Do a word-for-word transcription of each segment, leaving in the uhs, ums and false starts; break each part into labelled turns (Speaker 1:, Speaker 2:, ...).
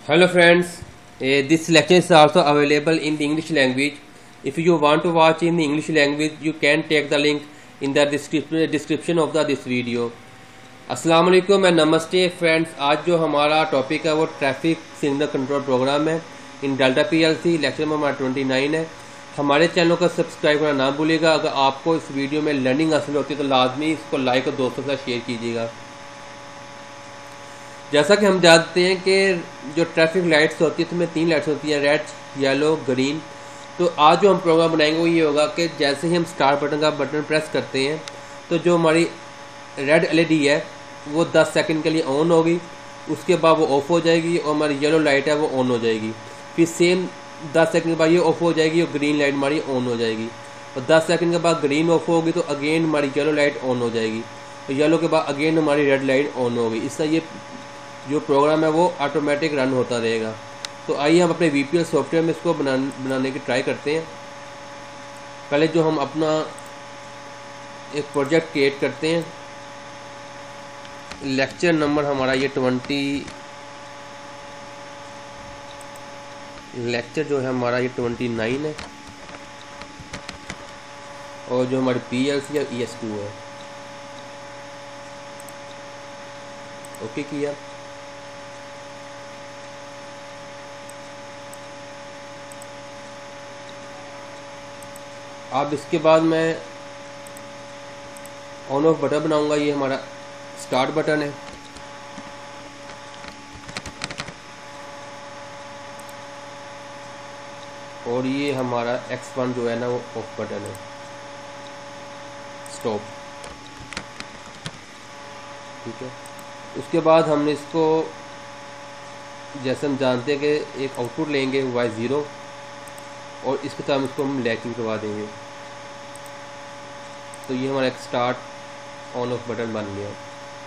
Speaker 1: Hello friends, uh, this lecture is also available in the English language. If you want to watch in the English language, you can take the link in the description description of the this video. अस्सलाम वालेकुम and नमस्ते friends. आज जो हमारा topic है वो traffic signal control program है in Delta PLC. Lecture number हमारा ट्वेंटी नाइन है। हमारे चैनल को सब्सक्राइब करना ना भूलिएगा। अगर आपको इस वीडियो में लर्निंग हासिल होती है तो लाजमी इसको लाइक और दोस्तों के साथ शेयर कीजिएगा। जैसा कि हम जानते हैं कि जो ट्रैफिक लाइट्स होती है तो उसमें तीन लाइट्स होती हैं, रेड, येलो, ग्रीन। तो आज जो हम प्रोग्राम बनाएंगे वो ये होगा कि जैसे ही हम स्टार्ट बटन का बटन प्रेस करते हैं तो जो हमारी रेड एलईडी है वो दस सेकंड के लिए ऑन होगी, उसके बाद वो ऑफ हो जाएगी और हमारी येलो लाइट है वो ऑन हो जाएगी। फिर सेम दस सेकंड के बाद ये ऑफ हो जाएगी और ग्रीन लाइट हमारी ऑन हो जाएगी। और दस सेकंड के बाद ग्रीन ऑफ होगी तो अगेन हमारी येलो लाइट ऑन हो जाएगी और येलो के बाद अगेन हमारी रेड लाइट ऑन होगी। इससे ये जो प्रोग्राम है वो ऑटोमेटिक रन होता रहेगा। तो आइए हम अपने वीपीएल सॉफ्टवेयर में इसको बना, बनाने की ट्राई करते हैं। पहले जो हम अपना एक प्रोजेक्ट क्रिएट करते हैं। लेक्चर नंबर हमारा ये ट्वेंटी लेक्चर जो है हमारा ये ट्वेंटी नाइन है और जो हमारी पीएलसी है ई एस टू है। ओके किया। अब इसके बाद मैं ऑन ऑफ बटन बनाऊंगा। ये हमारा स्टार्ट बटन है। और ये हमारा एक्स वन जो है ना वो ऑफ बटन है, स्टॉप। ठीक है। उसके बाद हमने इसको जैसे हम जानते हैं कि एक आउटपुट लेंगे वाई ज़ीरो और इसके साथ हम इसको हम लैकिंग करवा देंगे। तो ये हमारा एक स्टार्ट ऑन ऑफ बटन बन गया।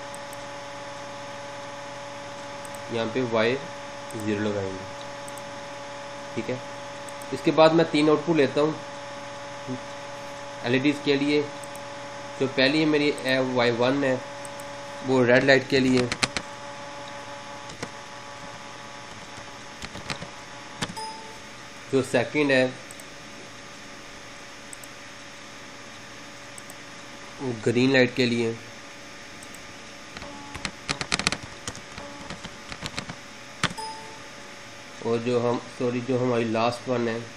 Speaker 1: यहाँ पे वाई ज़ीरो लगाएंगे। ठीक है। इसके बाद मैं तीन आउटपुट लेता हूँ एलईडीज़ के लिए। जो पहली है मेरी वाई वन है वो रेड लाइट के लिए। जो सेकंड है वो ग्रीन लाइट के लिए। और जो हम सॉरी जो हमारी लास्ट वन है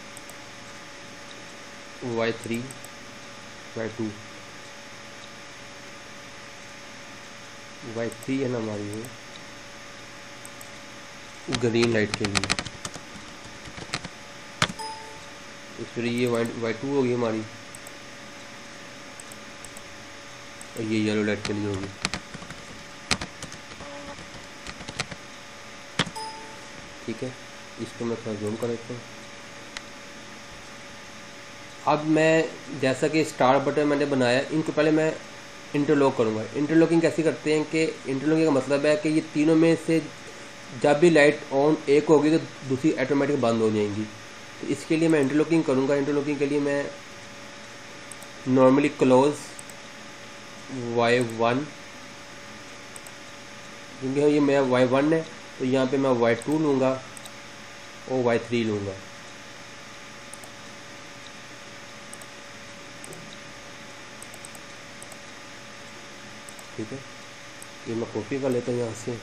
Speaker 1: Y three Y two Y three है ना हमारी वो ग्रीन लाइट के लिए। फिर ये वाई वाई टू होगी हमारी और ये येलो लाइट के लिए होगी। ठीक है। इसको मैं थोड़ा जूम कर देता हूँ। अब मैं जैसा कि स्टार बटन मैंने बनाया, इनको पहले मैं इंटरलॉक करूँगा। इंटरलॉकिंग कैसे करते हैं कि इंटरलॉकिंग का मतलब है कि ये तीनों में से जब भी लाइट ऑन एक होगी तो दूसरी ऑटोमेटिक बंद हो जाएंगी। तो इसके लिए मैं इंटरलॉकिंग करूँगा। इंटरलॉकिंग के लिए मैं नॉर्मली क्लोज वाई वन, क्योंकि ये मेरा वाई वन है तो यहाँ पे मैं वाई टू लूँगा और वाई थ्री लूँगा। ठीक है। ये मैं कॉपी कर लेता हूँ यहाँ से।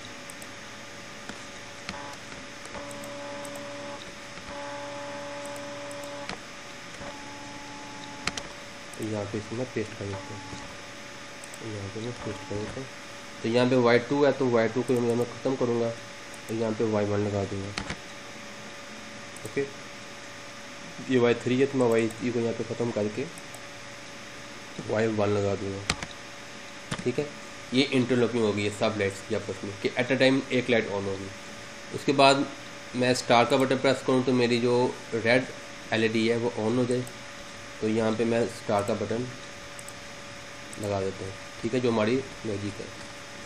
Speaker 1: तो यहाँ पे इसको मैं पेस्ट कर देता हूँ। यहाँ पे मैं पेस्ट कर देता हूँ। तो यहाँ पे वाई टू है तो वाई टू को मैं ख़त्म करूँगा और यहाँ पे वाई वन लगा दूँगा। ओके। ये वाई थ्री है तो मैं वाई थ्री को यहाँ पे ख़त्म करके वाई वन लगा दूँगा। ठीक है। ये इंटरलॉकिंग होगी ये सब लाइट्स की आपस में कि एट अ टाइम एक लाइट ऑन होगी। उसके बाद मैं स्टार का बटन प्रेस करूँ तो मेरी जो रेड एलईडी है वो ऑन हो जाए। तो यहाँ पे मैं स्टार का बटन लगा देता हूँ। ठीक है। जो हमारी लॉजिक है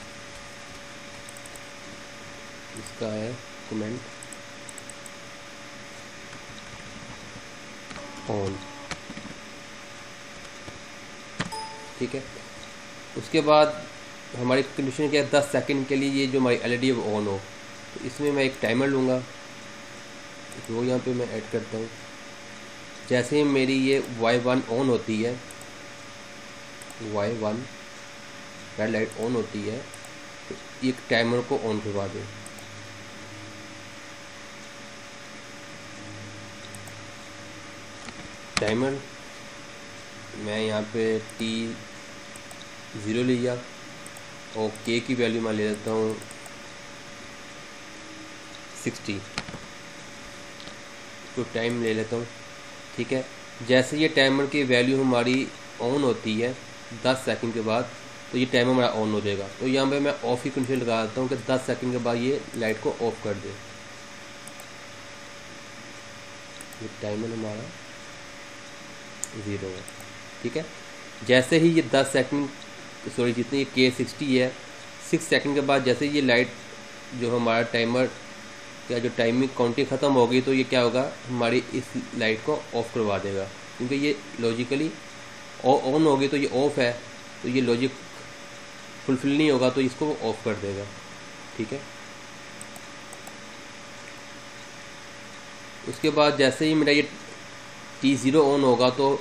Speaker 1: इसका है कमेंट ऑन। ठीक है। उसके बाद हमारी कंडीशन क्या है, दस सेकंड के लिए ये जो हमारी एलईडी है वो ऑन हो। तो इसमें मैं एक टाइमर लूँगा, वो यहाँ पे मैं ऐड करता हूँ। जैसे ही मेरी ये वाई वन ऑन होती है, Y one red light on होती है, तो एक टाइमर को ऑन करवा दें। टाइमर मैं यहाँ पे टी ज़ीरो लिया और के की वैल्यू मैं ले लेता हूँ सिक्सटी, तो टाइम ले लेता हूँ। ठीक है, जैसे ये टाइमर की वैल्यू हमारी ऑन होती है दस सेकंड के बाद, तो ये टाइमर हमारा ऑन हो जाएगा। तो यहाँ पे मैं ऑफ की कंडीशन लगा देता हूँ कि दस सेकंड के बाद ये लाइट को ऑफ कर दे। ये टाइमर हमारा ज़ीरो है। ठीक है, जैसे ही ये दस सेकंड सॉरी जितनी के सिक्सटी है, सिक्स सेकंड के बाद जैसे ये लाइट जो हमारा टाइमर क्या जो टाइमिंग काउंटिंग ख़त्म होगी, तो ये क्या होगा, हमारी इस लाइट को ऑफ़ करवा देगा। क्योंकि ये लॉजिकली ऑन होगी तो ये ऑफ़ है, तो ये लॉजिक फुलफिल नहीं होगा, तो इसको ऑफ़ कर देगा। ठीक है, उसके बाद जैसे ही मेरा ये टी ज़ीरो ऑन होगा, तो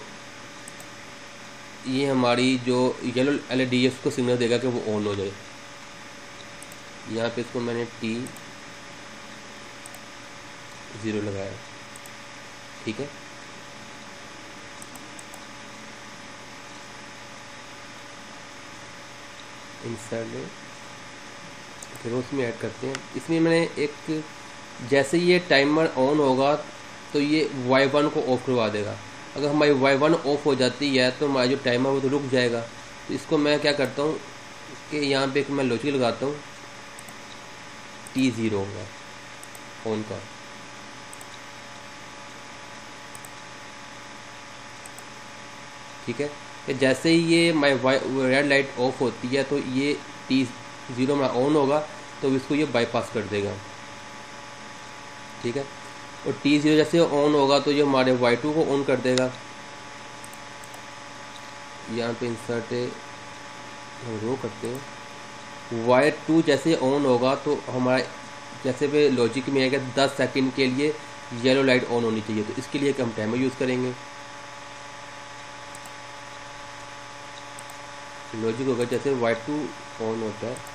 Speaker 1: ये हमारी जो येलो एल ई डी है उसको सिग्नल देगा कि वो ऑन हो जाए। यहाँ पे इसको मैंने टी ज़ीरो लगाया। ठीक है, इंसर्ट फिर उसमें ऐड करते हैं। इसमें मैंने एक जैसे ये टाइमर ऑन होगा तो ये वाई वन को ऑफ करवा देगा। अगर हमारी वाई वन ऑफ हो जाती है तो हमारा जो टाइमर वो तो रुक जाएगा। तो इसको मैं क्या करता हूँ कि यहाँ पे एक मैं लॉजिक लगाता हूँ, टी ज़ीरो होगा ऑन का। ठीक है, कि जैसे ही ये my Y red light off होती है तो ये टी ज़ीरो हमारा ऑन होगा, तो इसको ये बाईपास कर देगा। ठीक है, और टी ज़ीरो जैसे ऑन होगा तो ये हमारे वाई टू को ऑन कर देगा। यहाँ पे इंसर्ट हम रो करते हैं, वाई टू जैसे ऑन होगा तो हमारा जैसे पे लॉजिक में है कि दस सेकंड के लिए येलो लाइट ऑन होनी चाहिए, तो इसके लिए हम टाइमर यूज़ करेंगे। लॉजिक होगा जैसे वाई टू ऑन होता है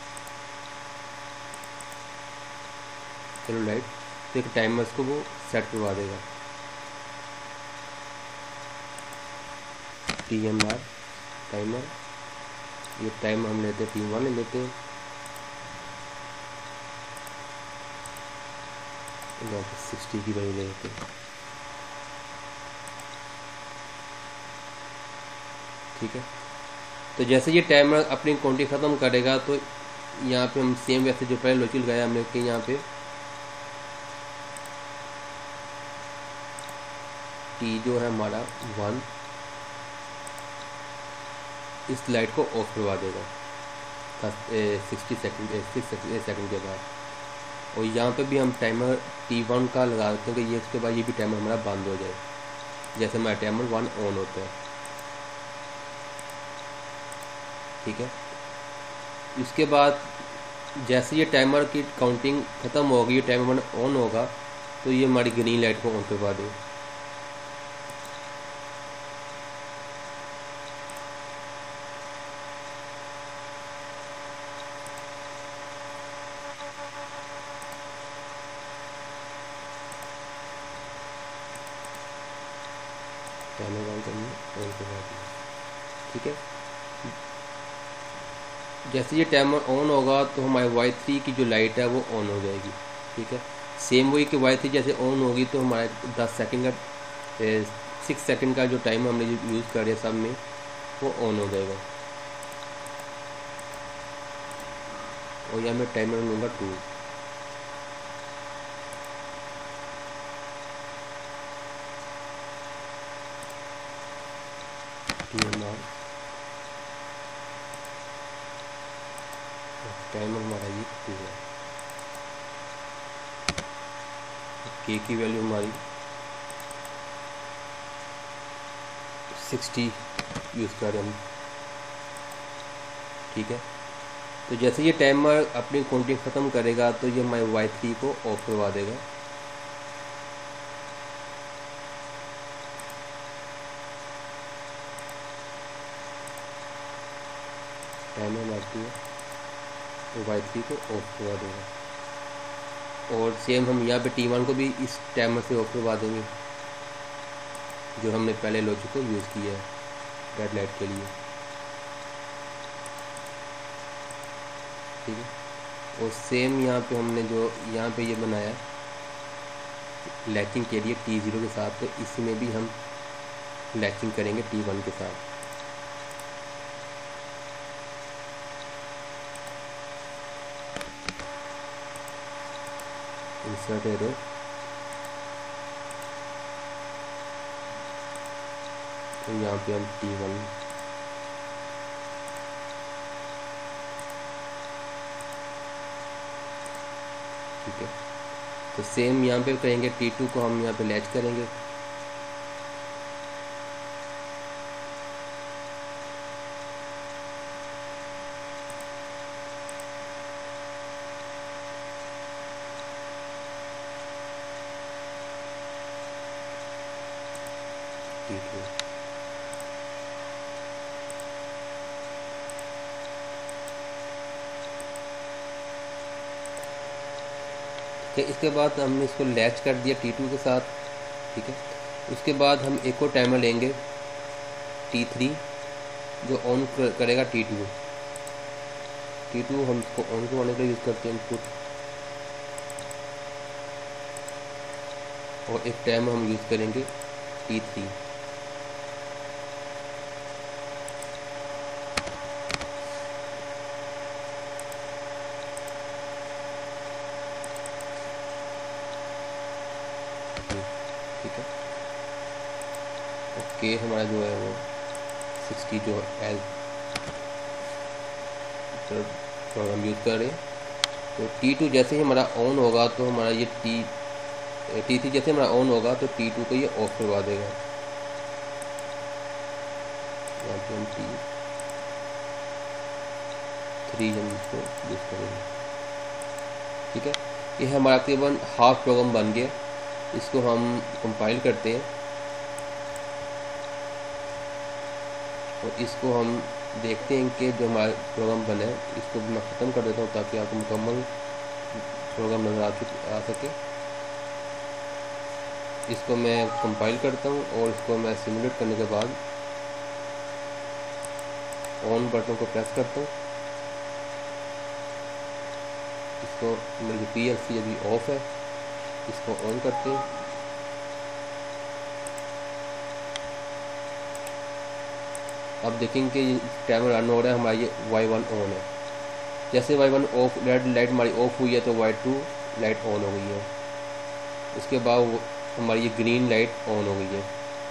Speaker 1: येलो लाइट, तो एक टाइमर को वो सेट करवा देगा। टी एम आर टाइमर, ये टाइम हम लेते हैं टी वन ले लेते हैं, सिक्सटी की वैल्यू ले लेते हैं। ठीक है, तो जैसे ये टाइमर अपनी काउंटिंग ख़त्म करेगा, तो यहाँ पे हम सेम वैसे जो पहले लॉजिक लगाया हमने कि यहाँ पे टी जो है हमारा वन इस लाइट को ऑफ करवा देगा सिक्सटी सेकंड सिक्स सेकंड के बाद। और यहाँ पे भी हम टाइमर टी वन का लगा देते हैं कि ये उसके बाद ये भी टाइमर हमारा बंद हो जाए, जैसे हमारा टाइमर वन ऑन होता है। ठीक है, इसके बाद जैसे ये टाइमर की काउंटिंग ख़त्म होगी, ये टाइमर वन ऑन होगा, तो ये हमारी ग्रीन लाइट को ऑन करवा दें। टाइमर वन करना ऑन करवा दें। ठीक है, जैसे ये टाइमर ऑन होगा तो हमारे वाई थ्री की जो लाइट है वो ऑन हो जाएगी। ठीक है, सेम वही कि वाई थ्री जैसे ऑन होगी तो हमारे दस सेकंड का सिक्स सेकंड का जो टाइम हमने जो यूज़ कर रहे सब में वो ऑन हो जाएगा। और यहाँ मैं टाइमर लूँगा टू। टाइमर हमारा ये टू है। के की वैल्यू हमारी सिक्सटी यूज़ कर रहे हम। ठीक है, तो जैसे ये टाइमर अपनी काउंटिंग ख़त्म करेगा तो ये हमारे वाई थ्री को ऑफ करवा देगा। टाइमर मारती है तो वाई थ्री को ऑफ करवा देगा। और सेम हम यहाँ पे टी वन को भी इस टाइमर से ऑफ करवा देंगे जो हमने पहले लॉजिक को यूज़ किया है रेड लाइट के लिए। ठीक है, और सेम यहाँ पे हमने जो यहाँ पे ये बनाया लैचिंग के लिए टी ज़ीरो के साथ, तो इसमें भी हम लैचिंग करेंगे टी वन के साथ। इंसर्ट एरो, तो यहाँ पे हम टी वन ठीक है, तो सेम यहाँ पे करेंगे टी टू को हम यहाँ पे लैच करेंगे। टी टू ठीक है, इसके बाद हमने इसको लैच कर दिया टी टू के साथ। ठीक है, उसके बाद हम एक और टाइमर लेंगे टी थ्री जो ऑन करेगा टी टू। टी टू हम इसको ऑन करवाने के लिए यूज़ करते हैं इनपुट, और एक टाइमर हम यूज़ करेंगे टी थ्री। ठीक है, ओके, हमारा जो है वो सिक्सटी जो एज प्रोग्राम यूज़ कर रहे हैं। तो टी टू जैसे ही हमारा ऑन होगा तो हमारा ये टी टी थ्री जैसे हमारा ऑन होगा तो टी टू को ये ऑफ करवा देगा। यहाँ पे हम टी थ्री हम इसको यूज़ करेंगे। ठीक है, ये हमारा तकरीबन हाफ प्रोग्राम बन गया। इसको हम कंपाइल करते हैं और इसको हम देखते हैं कि जो हमारा प्रोग्राम बना है इसको भी मैं ख़त्म कर देता हूँ ताकि आपको मुकम्मल प्रोग्राम नज़र आ चुके आ सके। इसको मैं कंपाइल करता हूँ और इसको मैं सिमुलेट करने के बाद ऑन बटन को प्रेस करता हूँ। इसको मेरी पी एल सी अभी ऑफ है, इसको ऑन करते हैं। अब देखेंगे कि टाइमर रन हो रहा है, हमारा ये वाई वन ऑन है। जैसे Y one off red light हमारी ऑफ हुई है तो वाई टू लाइट ऑन हो गई है। उसके बाद हमारी ये ग्रीन लाइट ऑन हो गई है,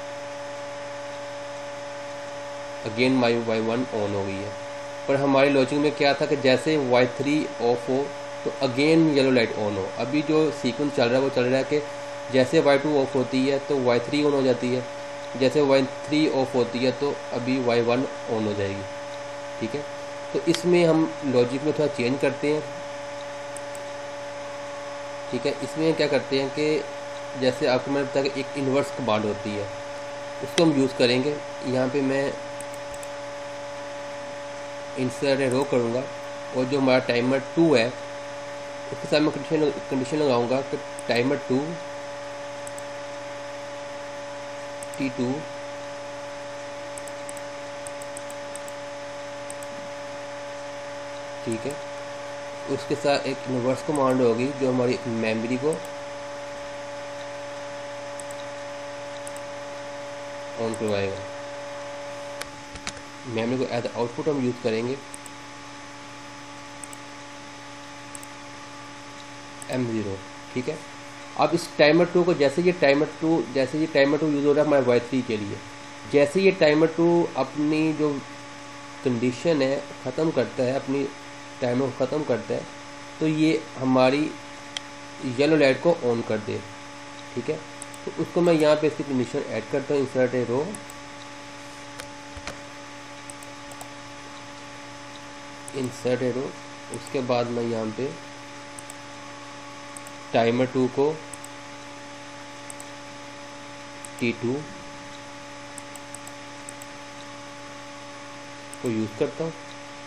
Speaker 1: again my Y one on हो गई है। पर हमारे लॉजिक में क्या था कि जैसे वाई थ्री ऑफ हो तो अगेन येलो लाइट ऑन हो। अभी जो सीक्वेंस चल रहा है वो चल रहा है कि जैसे वाई टू ऑफ होती है तो वाई थ्री ऑन हो जाती है, जैसे वाई थ्री ऑफ होती है तो अभी वाई वन ऑन हो जाएगी। ठीक है, तो इसमें हम लॉजिक में थोड़ा चेंज करते हैं। ठीक है, इसमें क्या करते हैं कि जैसे आपको मैंने बताया कि एक इन्वर्स कमांड होती है, उसको हम यूज़ करेंगे। यहाँ पे मैं इंसर्ट रो करूँगा और जो हमारा टाइमर टू है उसके साथ मैं कंडीशन कंडीशन लगाऊंगा कि टाइमर टू टी टू ठीक है, उसके साथ एक इन्वर्स कमांड होगी जो हमारी मेमोरी को ऑन करवाएगा। मेमोरी को एज आउटपुट हम यूज़ करेंगे एम ज़ीरो। ठीक है, अब इस टाइमर टू को जैसे ये टाइमर टू जैसे ये टाइमर टू यूज़ हो रहा है हमारे वाई थ्री के लिए, जैसे ये टाइमर टू अपनी जो कंडीशन है ख़त्म करता है, अपनी टाइमर को ख़त्म करता है, तो ये हमारी येलो लाइट को ऑन कर दे। ठीक है, तो उसको मैं यहाँ पे इसकी कंडीशन ऐड करता हूँ, इंसर्ट ए रो, इंसर्ट ए रो उसके बाद मैं यहाँ पे टाइमर टू को टी टू को यूज़ करता हूँ,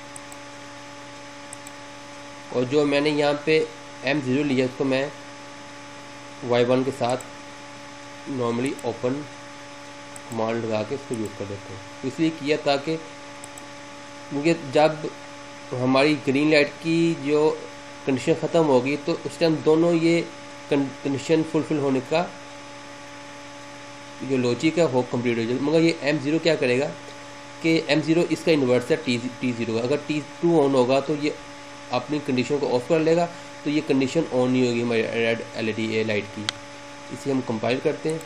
Speaker 1: और जो मैंने यहाँ पे एम ज़ीरो लिया उसको मैं वाई वन के साथ नॉर्मली ओपन कमांड लगा के इसको यूज़ कर देता हूँ। इसलिए किया ताकि क्योंकि जब हमारी ग्रीन लाइट की जो कंडीशन ख़त्म होगी तो उस टाइम दोनों ये कंडीशन फुलफिल होने का जो लॉजिक है वो कंप्लीट हो जाएगा। मगर ये एम ज़ीरो क्या करेगा कि एम ज़ीरो इसका इन्वर्स है टी टी ज़ीरो का। अगर टी टू ऑन होगा तो ये अपनी कंडीशन को ऑफ कर लेगा, तो ये कंडीशन ऑन नहीं होगी हमारी रेड एलईडी ए लाइट की। इसे हम कंपाइल करते हैं।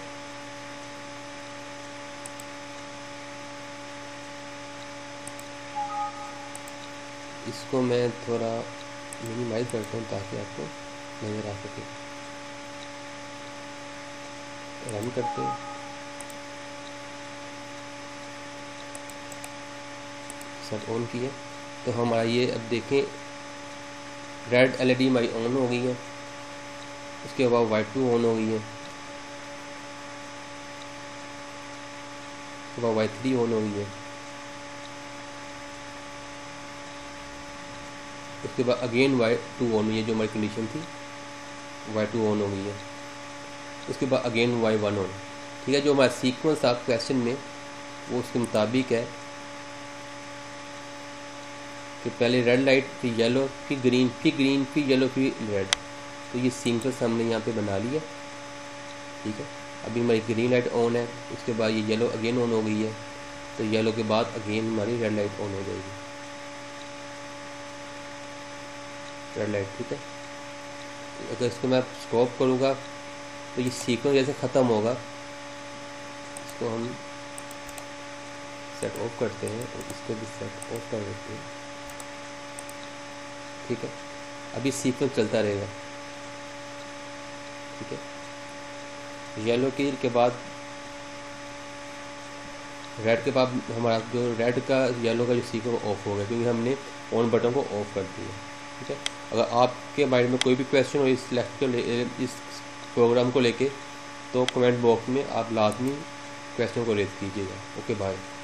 Speaker 1: इसको मैं थोड़ा मिनिमाइज करता हूँ ताकि आपको नज़र आ सके। रन करते हैं। सब ऑन किए तो हमारा ये अब देखें रेड एलईडी हमारी ऑन हो गई है। उसके बाद वाइट टू ऑन हो गई है, उसके बाद वाई थ्री ऑन हो गई है, उसके बाद अगेन वाई टू ऑन हुई है जो हमारी कंडीशन थी, वाई टू ऑन हो गई है। उसके बाद अगेन वाई वन ऑन। ठीक है, जो हमारा सीक्वेंस था क्वेश्चन में वो उसके मुताबिक है कि पहले रेड लाइट फिर येलो फिर ग्रीन फिर ग्रीन फिर येलो फिर रेड। तो ये सीक्वेंस हमने यहाँ पे बना लिया। ठीक है, अभी हमारी ग्रीन लाइट ऑन है, उसके बाद ये येलो अगेन ऑन हो गई है, तो येलो के बाद अगेन हमारी रेड लाइट ऑन हो जाएगी, रेड लाइट। ठीक है, अगर इसको मैं स्टॉप करूँगा तो ये सीक्वेंस जैसे ख़त्म होगा। इसको हम सेट ऑफ करते हैं और इसको भी सेट ऑफ कर देते हैं। ठीक है, अभी सीक्वेंस चलता रहेगा। ठीक है, येलो की के बाद रेड के बाद हमारा जो रेड का येलो का जो सीक्वेंस ऑफ हो गया क्योंकि हमने ऑन बटन को ऑफ कर दिया। ठीक है, अगर आपके माइंड में कोई भी क्वेश्चन हो इस लेक्चर इस प्रोग्राम को लेके तो कमेंट बॉक्स में आप लाजमी क्वेश्चन को रेज कीजिएगा। Okay bye.